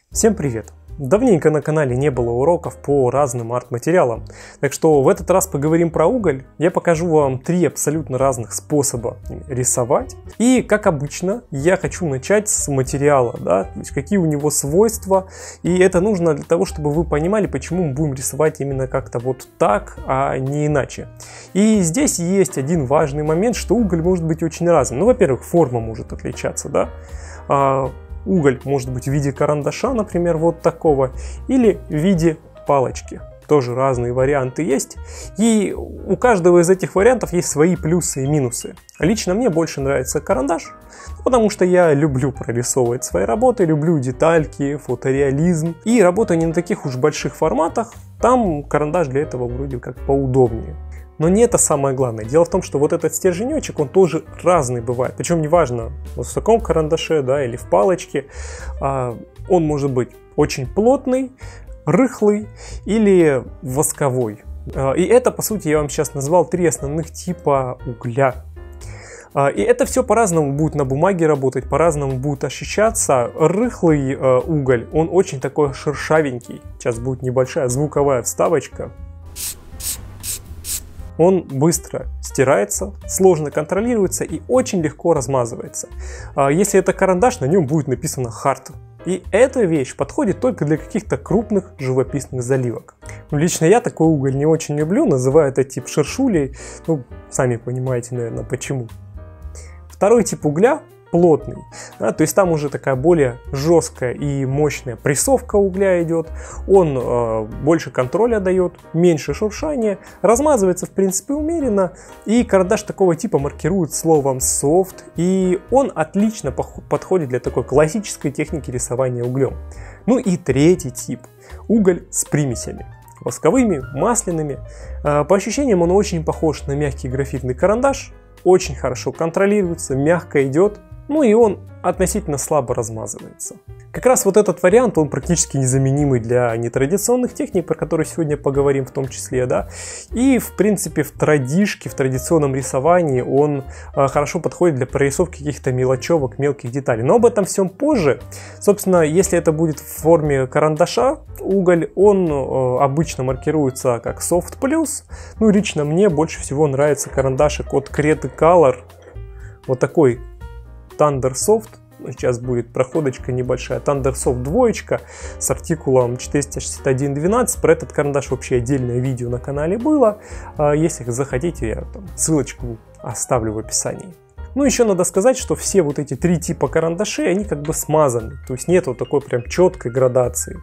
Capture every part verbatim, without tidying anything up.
Всем привет! Давненько на канале не было уроков по разным арт-материалам, так что в этот раз поговорим про уголь. Я покажу вам три абсолютно разных способа рисовать. И, как обычно, я хочу начать с материала, да, то есть какие у него свойства. И это нужно для того, чтобы вы понимали, почему мы будем рисовать именно как-то вот так, а не иначе. И здесь есть один важный момент, что уголь может быть очень разным. Ну, во-первых, форма может отличаться, да. Уголь может быть в виде карандаша, например, вот такого, или в виде палочки. Тоже разные варианты есть. И у каждого из этих вариантов есть свои плюсы и минусы. Лично мне больше нравится карандаш, потому что я люблю прорисовывать свои работы, люблю детальки, фотореализм. И работаю не на таких уж больших форматах, там карандаш для этого вроде как поудобнее. Но не это самое главное. Дело в том, что вот этот стерженечек, он тоже разный бывает. Причем неважно, вот в таком карандаше, да, или в палочке. Он может быть очень плотный, рыхлый или восковой. И это, по сути, я вам сейчас назвал три основных типа угля. И это все по-разному будет на бумаге работать, по-разному будет ощущаться. Рыхлый уголь, он очень такой шершавенький. Сейчас будет небольшая звуковая вставочка. Он быстро стирается, сложно контролируется и очень легко размазывается. Если это карандаш, на нем будет написано «Hard». И эта вещь подходит только для каких-то крупных живописных заливок. Ну, лично я такой уголь не очень люблю, называю это тип шершулей. Ну, сами понимаете, наверное, почему. Второй тип угля – плотный, да, то есть там уже такая более жесткая и мощная прессовка угля идет, он э, больше контроля дает, меньше шуршания, размазывается в принципе умеренно, и карандаш такого типа маркирует словом soft, и он отлично подходит для такой классической техники рисования углем. Ну и третий тип – уголь с примесями. Восковыми, масляными. Э, по ощущениям он очень похож на мягкий графитный карандаш, очень хорошо контролируется, мягко идет. Ну и он относительно слабо размазывается. Как раз вот этот вариант, он практически незаменимый для нетрадиционных техник, про которые сегодня поговорим в том числе, да. И в принципе в традишке, в традиционном рисовании он а, хорошо подходит для прорисовки каких-то мелочевок, мелких деталей. Но об этом всем позже. Собственно, если это будет в форме карандаша, уголь, он а, обычно маркируется как Soft Plus. Ну, лично мне больше всего нравится карандашик от Create Color. Вот такой Thunder Soft, сейчас будет проходочка небольшая, Thunder Soft двоечка с артикулом четыреста шестьдесят один двенадцать, про этот карандаш вообще отдельное видео на канале было, если захотите, я там ссылочку оставлю в описании. Ну, еще надо сказать, что все вот эти три типа карандашей, они как бы смазаны, то есть нет вот такой прям четкой градации.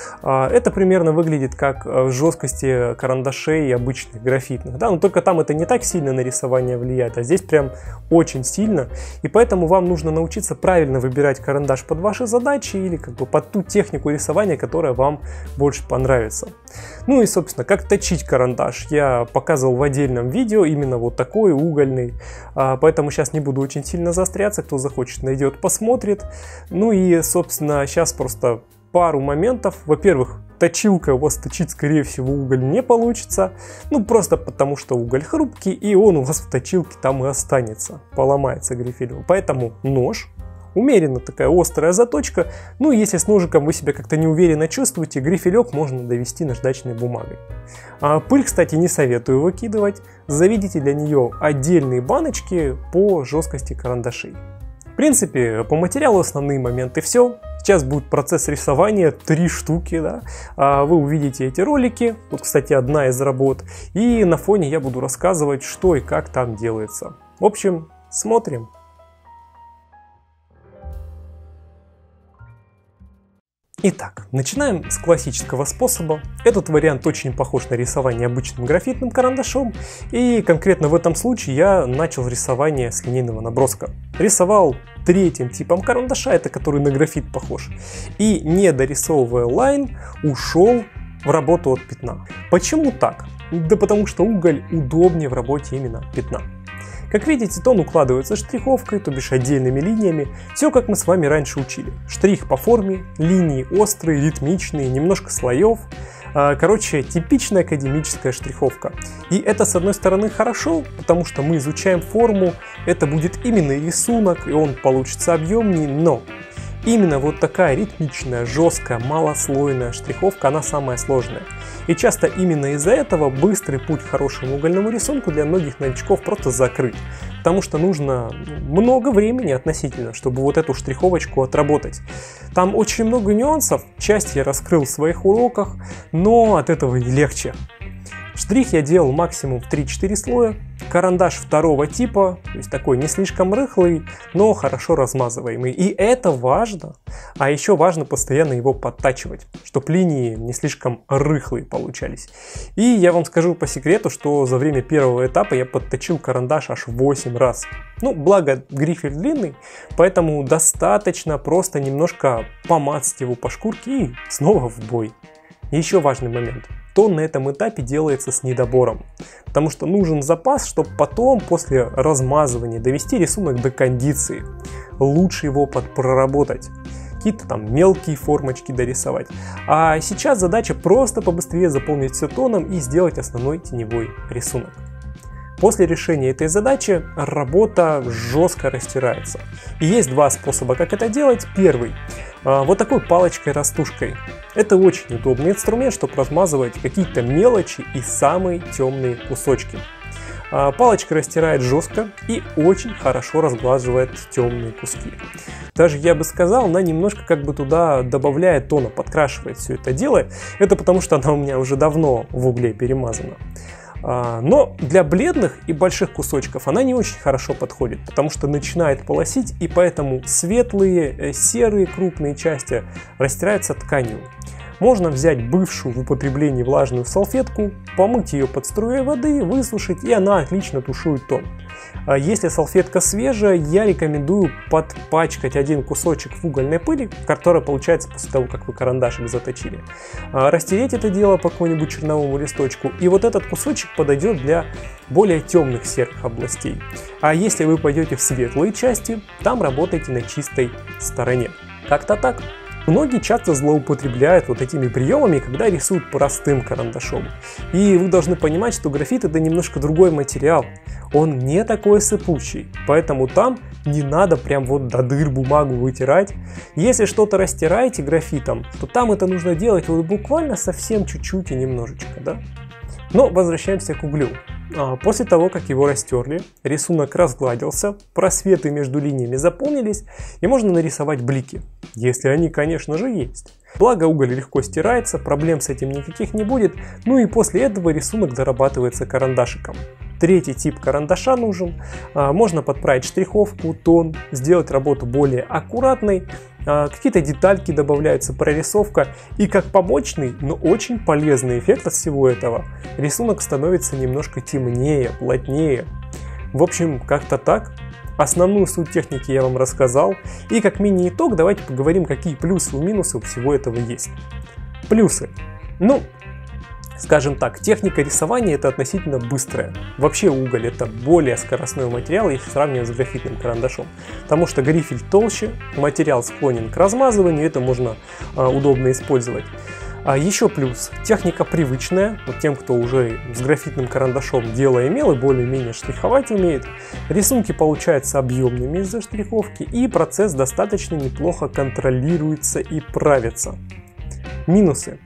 Это примерно выглядит как в жесткости карандашей обычных графитных, да, но только там это не так сильно на рисование влияет, а здесь прям очень сильно, и поэтому вам нужно научиться правильно выбирать карандаш под ваши задачи или как бы под ту технику рисования, которая вам больше понравится. Ну и, собственно, как точить карандаш я показывал в отдельном видео, именно вот такой угольный, поэтому сейчас не буду очень сильно заостряться, кто захочет, найдет, посмотрит. Ну и, собственно, сейчас просто пару моментов. Во-первых, точилка у вас точить, скорее всего, уголь не получится. Ну, просто потому, что уголь хрупкий, и он у вас в точилке там и останется. Поломается грифелем. Поэтому нож. Умеренно такая острая заточка. Ну, если с ножиком вы себя как-то неуверенно чувствуете, грифелек можно довести наждачной бумагой. А пыль, кстати, не советую выкидывать. Заведите для нее отдельные баночки по жесткости карандашей. В принципе, по материалу основные моменты все. Сейчас будет процесс рисования, три штуки, да. Вы увидите эти ролики, вот, кстати, одна из работ, и на фоне я буду рассказывать, что и как там делается. В общем, смотрим. Итак, начинаем с классического способа. Этот вариант очень похож на рисование обычным графитным карандашом, и конкретно в этом случае я начал рисование с линейного наброска. Рисовал третьим типом карандаша, это который на графит похож, и не дорисовывая лайн, ушел в работу от пятна. Почему так? Да потому что уголь удобнее в работе именно пятна. Как видите, тон укладывается штриховкой, то бишь отдельными линиями. Все как мы с вами раньше учили. Штрих по форме, линии острые, ритмичные, немножко слоев. Короче, типичная академическая штриховка. И это, с одной стороны, хорошо, потому что мы изучаем форму, это будет именно рисунок, и он получится объемнее, но Именно вот такая ритмичная, жесткая, малослойная штриховка, она самая сложная. И часто именно из-за этого быстрый путь к хорошему угольному рисунку для многих новичков просто закрыт. Потому что нужно много времени относительно, чтобы вот эту штриховочку отработать. Там очень много нюансов, часть я раскрыл в своих уроках, но от этого не легче. Штрих я делал максимум в три-четыре слоя. Карандаш второго типа, то есть такой не слишком рыхлый, но хорошо размазываемый. И это важно. А еще важно постоянно его подтачивать, чтобы линии не слишком рыхлые получались. И я вам скажу по секрету, что за время первого этапа я подточил карандаш аж восемь раз. Ну, благо грифель длинный, поэтому достаточно просто немножко помацать его по шкурке и снова в бой. И еще важный момент. Тон на этом этапе делается с недобором, потому что нужен запас, чтобы потом, после размазывания, довести рисунок до кондиции. Лучше его подпроработать, какие-то там мелкие формочки дорисовать. А сейчас задача просто побыстрее заполнить все тоном и сделать основной теневой рисунок. После решения этой задачи работа жестко растирается. И есть два способа, как это делать. Первый. Вот такой палочкой-растушкой. Это очень удобный инструмент, чтобы размазывать какие-то мелочи и самые темные кусочки. Палочка растирает жестко и очень хорошо разглаживает темные куски. Даже я бы сказал, она немножко как бы туда добавляет тона, подкрашивает все это дело. Это потому что она у меня уже давно в угле перемазана. Но для бледных и больших кусочков она не очень хорошо подходит, потому что начинает полосить, и поэтому светлые, серые крупные части растираются тканью. Можно взять бывшую в употреблении влажную салфетку, помыть ее под струей воды, высушить, и она отлично тушует тон. Если салфетка свежая, я рекомендую подпачкать один кусочек в угольной пыли, которая получается после того, как вы карандашик заточили. Растереть это дело по какому-нибудь черновому листочку, и вот этот кусочек подойдет для более темных серых областей. А если вы пойдете в светлые части, там работайте на чистой стороне. Как-то так. Многие часто злоупотребляют вот этими приемами, когда рисуют простым карандашом. И вы должны понимать, что графит — это немножко другой материал. Он не такой сыпучий, поэтому там не надо прям вот до дыр бумагу вытирать. Если что-то растираете графитом, то там это нужно делать вот буквально совсем чуть-чуть и немножечко, да? Но возвращаемся к углю. После того, как его растерли, рисунок разгладился, просветы между линиями заполнились, и можно нарисовать блики, если они, конечно же, есть. Благо уголь легко стирается, проблем с этим никаких не будет, ну и после этого рисунок дорабатывается карандашиком. Третий тип карандаша нужен, можно подправить штриховку, тон, сделать работу более аккуратной, какие-то детальки добавляются, прорисовка, и как побочный, но очень полезный эффект от всего этого, рисунок становится немножко темнее, плотнее. В общем, как-то так. Основную суть техники я вам рассказал, и как мини-итог давайте поговорим, какие плюсы и минусы у всего этого есть. Плюсы. Ну, скажем так, техника рисования — это относительно быстрая. Вообще уголь — это более скоростной материал, если сравнивать с графитным карандашом. Потому что грифель толще, материал склонен к размазыванию, это можно а, удобно использовать. А еще плюс, техника привычная, вот тем, кто уже с графитным карандашом дело имел и более-менее штриховать умеет. Рисунки получаются объемными из-за штриховки, и процесс достаточно неплохо контролируется и правится. Минусы.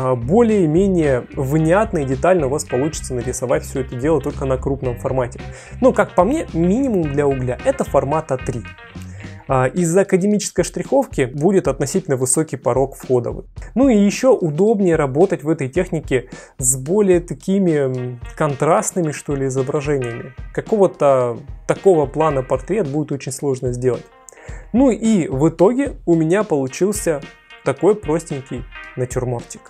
Более-менее внятно и детально у вас получится нарисовать все это дело только на крупном формате. Но, как по мне, минимум для угля — это формат а три. Из-за академической штриховки будет относительно высокий порог входа. Ну и еще удобнее работать в этой технике с более такими контрастными, что ли, изображениями. Какого-то такого плана портрет будет очень сложно сделать. Ну и в итоге у меня получился такой простенький натюрмортик.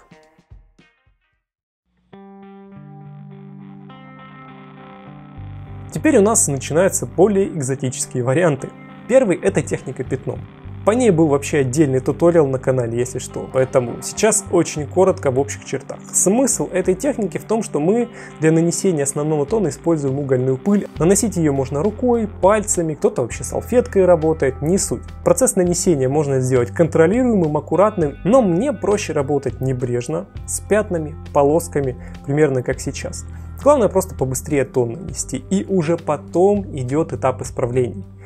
Теперь у нас начинаются более экзотические варианты. Первый — это техника пятном. По ней был вообще отдельный туториал на канале, если что, поэтому сейчас очень коротко в общих чертах. Смысл этой техники в том, что мы для нанесения основного тона используем угольную пыль. Наносить ее можно рукой, пальцами, кто-то вообще салфеткой работает, не суть. Процесс нанесения можно сделать контролируемым, аккуратным, но мне проще работать небрежно, с пятнами, полосками, примерно как сейчас. Главное просто побыстрее тон нанести, и уже потом идет этап исправлений.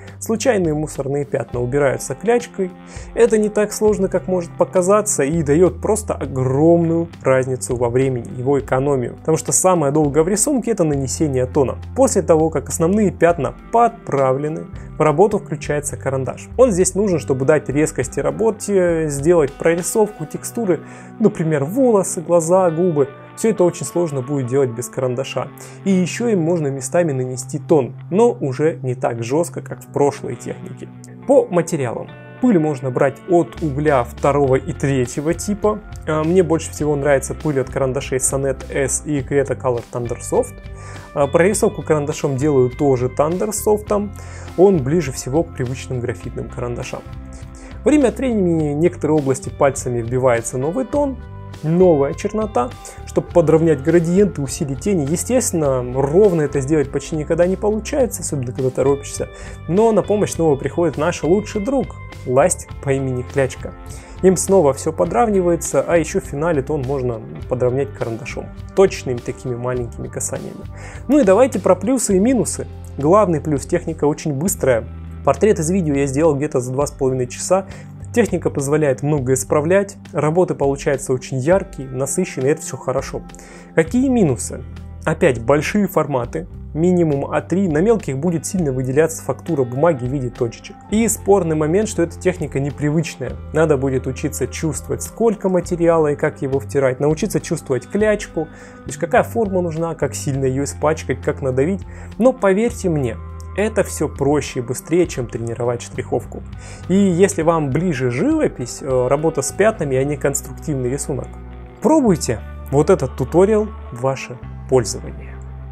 случайные мусорные пятна убираются клячкой. Это не так сложно, как может показаться, и дает просто огромную разницу во времени, его экономию. Потому что самое долгое в рисунке — это нанесение тона. После того, как основные пятна подправлены, в работу включается карандаш. Он здесь нужен, чтобы дать резкости работе, сделать прорисовку, текстуры, например, волосы, глаза, губы. Все это очень сложно будет делать без карандаша. И еще им можно местами нанести тон, но уже не так жестко, как в прошлой технике. По материалам. Пыль можно брать от угля второго и третьего типа. Мне больше всего нравится пыль от карандашей Sonnet S и Cretacolor Thundersoft. Прорисовку карандашом делаю тоже Thundersoft. Он ближе всего к привычным графитным карандашам. Время от времени в некоторые области пальцами вбивается новый тон, новая чернота, чтобы подровнять градиенты, усилить тени. Естественно, ровно это сделать почти никогда не получается, особенно когда торопишься. Но на помощь снова приходит наш лучший друг — ластик по имени Клячка. Им снова все подравнивается, а еще в финале тон можно подровнять карандашом. Точными такими маленькими касаниями. Ну и давайте про плюсы и минусы. Главный плюс — техника очень быстрая. Портрет из видео я сделал где-то за два с половиной часа. Техника позволяет многое исправлять, работы получаются очень яркие, насыщенные, это все хорошо. Какие минусы? Опять большие форматы, минимум а три, на мелких будет сильно выделяться фактура бумаги в виде точечек. И спорный момент, что эта техника непривычная. Надо будет учиться чувствовать, сколько материала и как его втирать, научиться чувствовать клячку, то есть какая форма нужна, как сильно ее испачкать, как надавить. Но поверьте мне, это все проще и быстрее, чем тренировать штриховку. И если вам ближе живопись, работа с пятнами, а не конструктивный рисунок, пробуйте. Вот этот туториал — ваше пользование.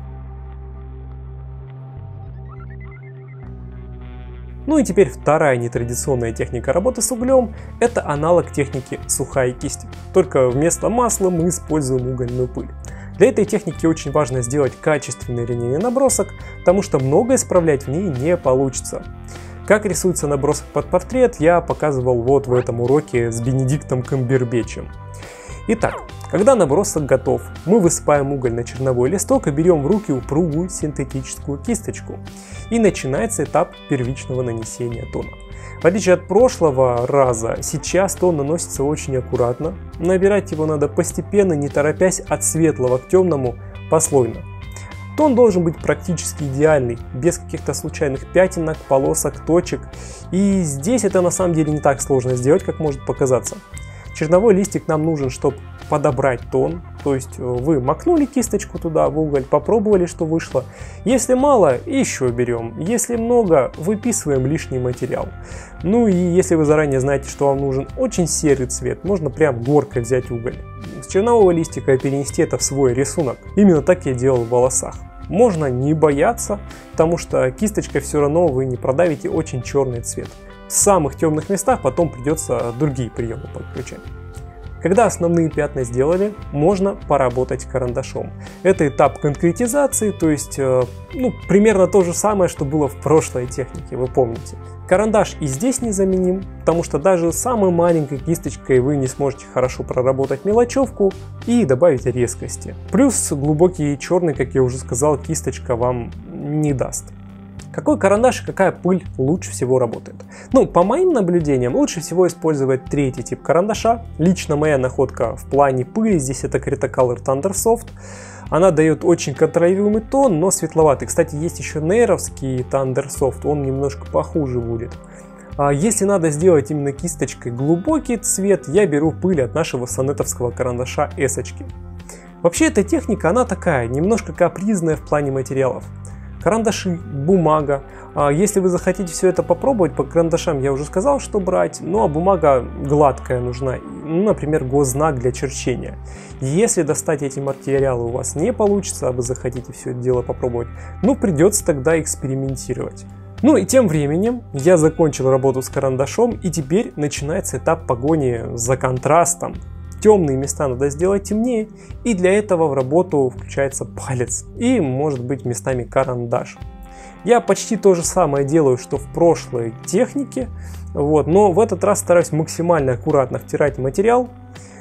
Ну и теперь вторая нетрадиционная техника работы с углем — это аналог техники сухая кисть. Только вместо масла мы используем угольную пыль. Для этой техники очень важно сделать качественный линейный набросок, потому что много исправлять в ней не получится. Как рисуется набросок под портрет, я показывал вот в этом уроке с Бенедиктом Камбербэтчем. Итак, когда набросок готов, мы высыпаем уголь на черновой листок и берем в руки упругую синтетическую кисточку. И начинается этап первичного нанесения тона. В отличие от прошлого раза, сейчас тон наносится очень аккуратно. Набирать его надо постепенно, не торопясь, от светлого к темному послойно. Тон должен быть практически идеальный, без каких-то случайных пятенок, полосок, точек. И здесь это на самом деле не так сложно сделать, как может показаться. Черновой листик нам нужен, чтобы подобрать тон, то есть вы макнули кисточку туда в уголь, попробовали, что вышло. Если мало, еще берем, если много, выписываем лишний материал. Ну и если вы заранее знаете, что вам нужен очень серый цвет, можно прям горкой взять уголь, с чернового листика и перенести это в свой рисунок. Именно так я делал в волосах. Можно не бояться, потому что кисточкой все равно вы не продавите очень черный цвет. В самых темных местах потом придется другие приемы подключать. Когда основные пятна сделали, можно поработать карандашом. Это этап конкретизации, то есть ну, примерно то же самое, что было в прошлой технике, вы помните. Карандаш и здесь незаменим, потому что даже самой маленькой кисточкой вы не сможете хорошо проработать мелочевку и добавить резкости. Плюс глубокий черный, как я уже сказал, кисточка вам не даст. Какой карандаш и какая пыль лучше всего работает? Ну, по моим наблюдениям, лучше всего использовать третий тип карандаша. Лично моя находка в плане пыли здесь это Cretacolor Thundersoft. Она дает очень контролируемый тон, но светловатый. Кстати, есть еще нейровский Thundersoft, он немножко похуже будет. А если надо сделать именно кисточкой глубокий цвет, я беру пыль от нашего сонетовского карандаша S-очки. Вообще эта техника, она такая, немножко капризная в плане материалов. Карандаши, бумага. Если вы захотите все это попробовать, по карандашам я уже сказал, что брать, ну а бумага гладкая нужна, ну, например, госзнак для черчения. Если достать эти материалы у вас не получится, а вы захотите все это дело попробовать, ну придется тогда экспериментировать. Ну и тем временем я закончил работу с карандашом, и теперь начинается этап погони за контрастом. Темные места надо сделать темнее, и для этого в работу включается палец и, может быть, местами карандаш. Я почти то же самое делаю, что в прошлой технике, вот, но в этот раз стараюсь максимально аккуратно втирать материал,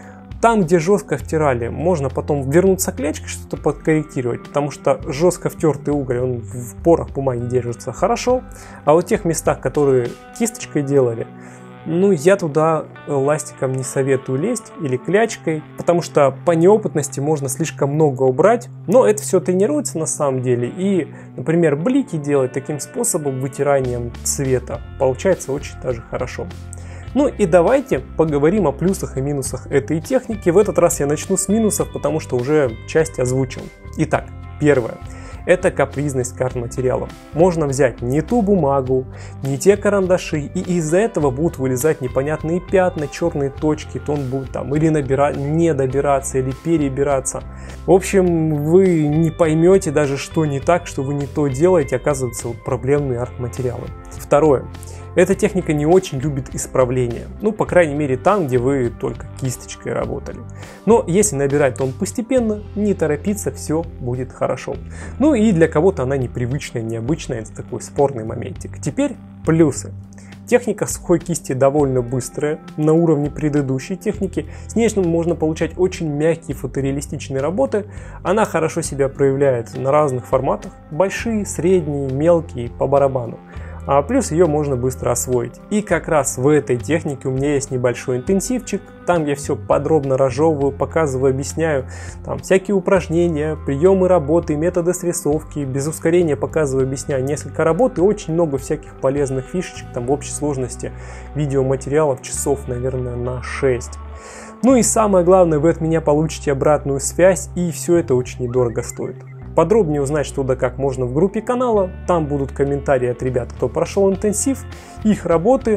Там, где жестко втирали, можно потом вернуться клячкой, что-то подкорректировать, потому что жестко втертый уголь, он в порах бумаги держится хорошо, а вот в тех местах, которые кисточкой делали, ну, я туда ластиком не советую лезть или клячкой, потому что по неопытности можно слишком много убрать, но это все тренируется на самом деле, и, например, блики делать таким способом, вытиранием цвета, получается очень даже хорошо. Ну и давайте поговорим о плюсах и минусах этой техники. В этот раз я начну с минусов, потому что уже часть озвучил. Итак, первое. Это капризность карт материалов. Можно взять не ту бумагу, не те карандаши, и из-за этого будут вылезать непонятные пятна, черные точки, то он будет там или набира... не добираться, или перебираться. В общем, вы не поймете даже, что не так, что вы не то делаете, оказывается, вот проблемные арт-материалы. Второе. Эта техника не очень любит исправления, ну, по крайней мере, там, где вы только кисточкой работали. Но если набирать тон постепенно, не торопиться, все будет хорошо. Ну и для кого-то она непривычная, необычная, это такой спорный моментик. Теперь плюсы. Техника сухой кисти довольно быстрая, на уровне предыдущей техники. С ней можно получать очень мягкие фотореалистичные работы. Она хорошо себя проявляет на разных форматах. Большие, средние, мелкие, по барабану. А плюс ее можно быстро освоить. И как раз в этой технике у меня есть небольшой интенсивчик. Там я все подробно разжевываю, показываю, объясняю. Там всякие упражнения, приемы работы, методы срисовки. Без ускорения показываю, объясняю несколько работ и очень много всяких полезных фишечек. Там в общей сложности видеоматериалов часов, наверное, на шесть. Ну и самое главное, вы от меня получите обратную связь, и все это очень недорого стоит. Подробнее узнать, что да как, можно в группе канала. Там будут комментарии от ребят, кто прошел интенсив, их работы.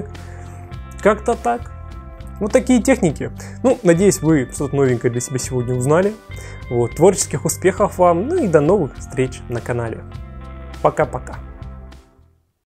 Как-то так. Вот такие техники. Ну, надеюсь, вы что-то новенькое для себя сегодня узнали. Вот, творческих успехов вам, ну и до новых встреч на канале. Пока-пока.